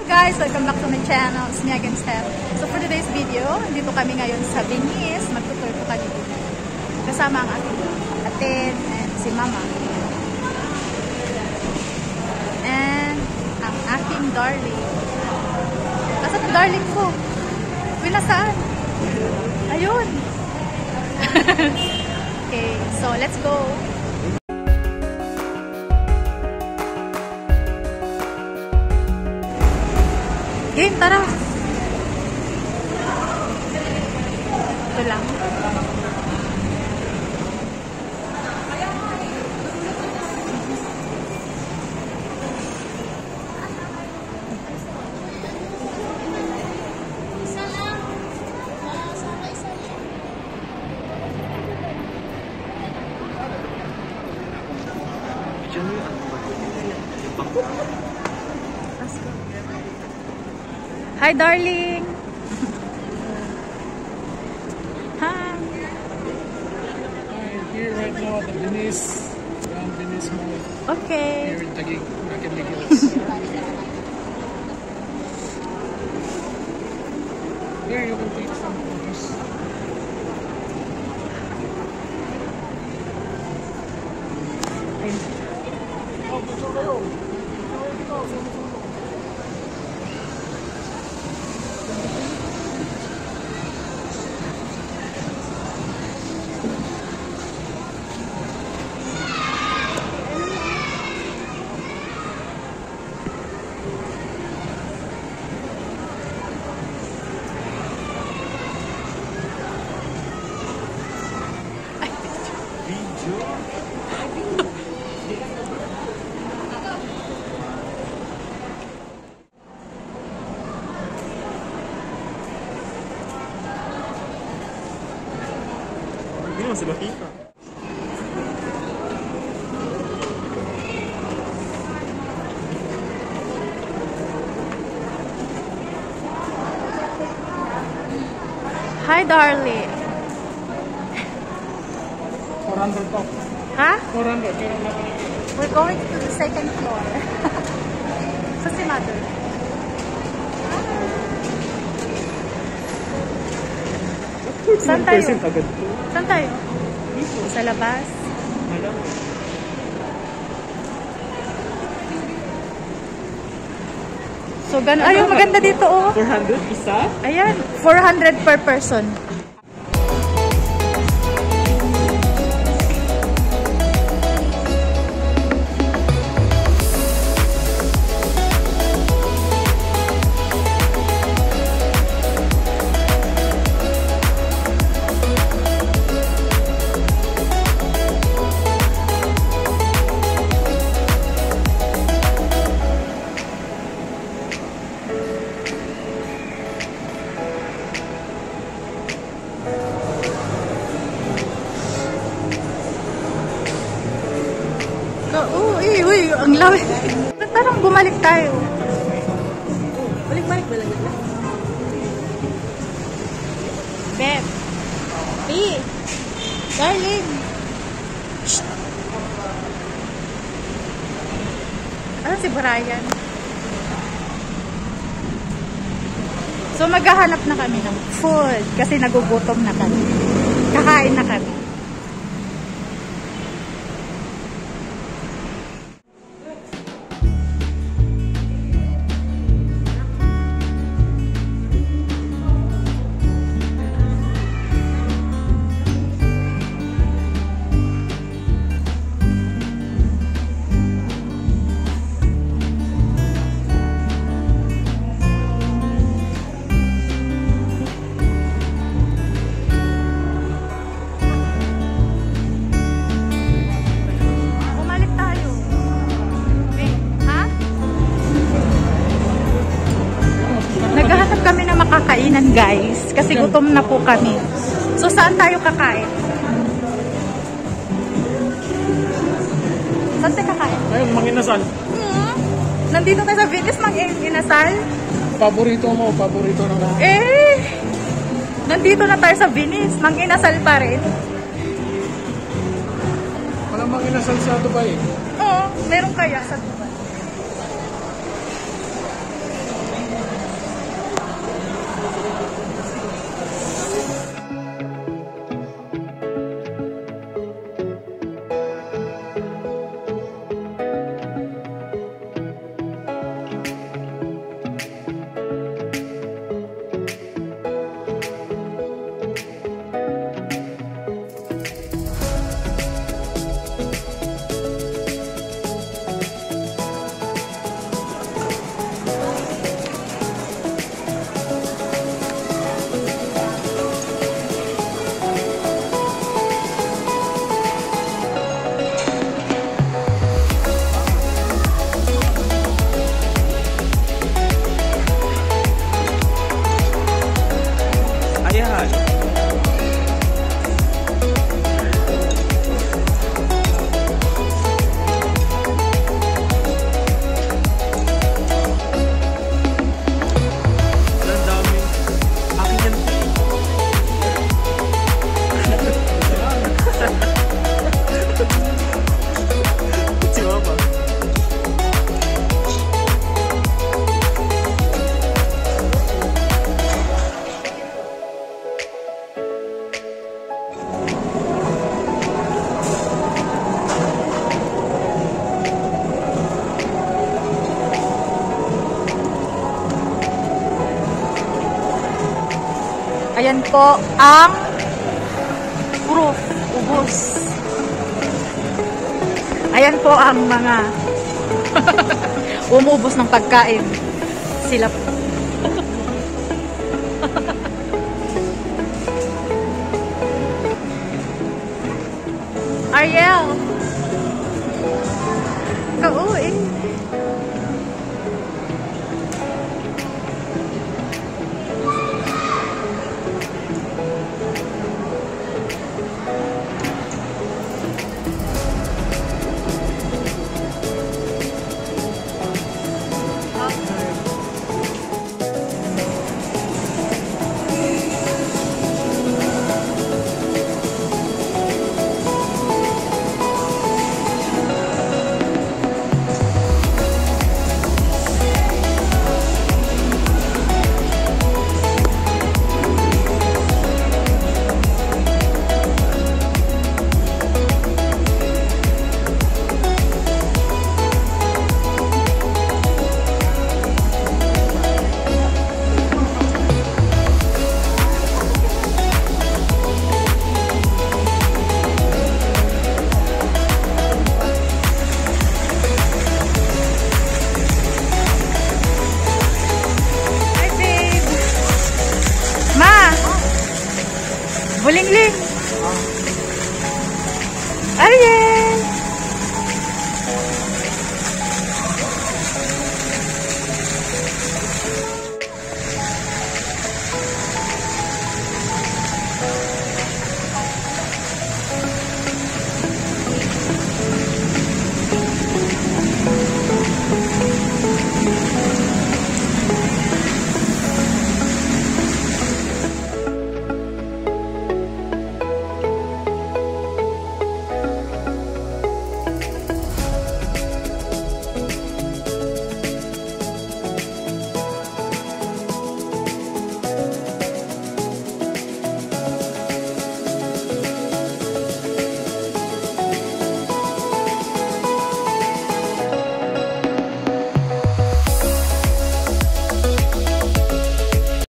guys! Welcome back to my channel. It's me again, Steph. So for today's video, dito kami ngayon sa Venice. Magtutour po kami dito. Kasama ang aking atin and si Mama. And ang aking darling. Asan ang darling ko? Uy, nasaan? Ayun! Okay, so let's go! Game, tara! Ito lang. Hi, darling. Hi. I'm here right now at the Venice Mall. Okay. Here in Taguig, Nakinig Hills. Here you will take some photos. Oh, picture kayo. Mira, se lo quita. Hi, darling. 400 po. Ha? 400. Pero nakinig. We're going to the second floor. Sa si Mother. Saan tayo? Saan tayo? Dito. Sa labas? So, ganun. Ayun, maganda dito, oh. 400 isa? Ayan, 400 per person. Uy, ang lawit. Parang bumalik tayo. Balik-balik ba lang yan? Beb. P. Darling. Shh. Ano si Brian? So maghahanap na kami ng food kasi nagugutom na kami. Kakain na kami. Kami na makakainan, guys, kasi gutom na po kami. So saan tayo kakain? Saan tayo kakain? Ayun, Manginasal. Nandito tayo sa Venice, Manginasal. Paborito mo, paborito na mo. Nandito na tayo sa Venice, Manginasal pa rin. Walang Manginasal sa Dubai. Oo, meron kaya sa Dubai. Ayan po ang puro ubos. Ayan po ang mga umubos ng pagkain. Sila po. Ariel! Kauwi. Bulingling. Ariel.